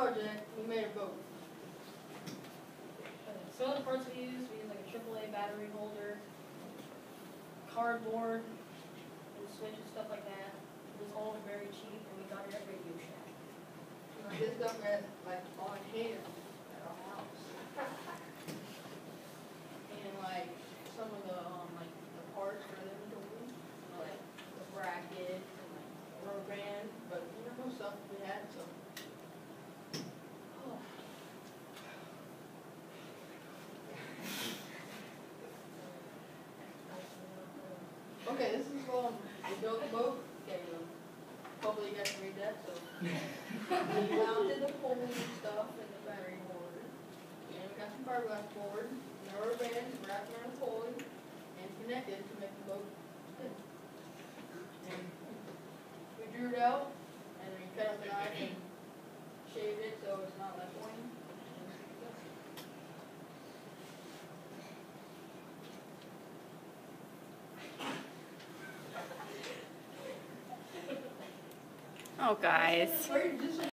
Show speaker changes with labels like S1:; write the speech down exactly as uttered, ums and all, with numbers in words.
S1: project, we made a boat.
S2: Okay, some of the parts we used, we used like a triple A battery holder, cardboard, and switches, stuff like that. It was all very cheap, and we got it at Radio Shack.
S1: Like, this stuff had like on hand at our house. And like some of the um like the parts for the inventory, you know, like the bracket and like the rubber band, but you know no stuff we had, so. Okay, this is um the built the boat. Okay, um, hopefully you guys can read that. So we mounted the pole and stuff and the battery holder, and we got some fiberglass board, and the rubber band wrapped around the pole and connected to make the boat spin. And we drew it out, and then we cut up the knife and shaved it so it's not left pointing.
S3: Oh, guys.
S1: Where did this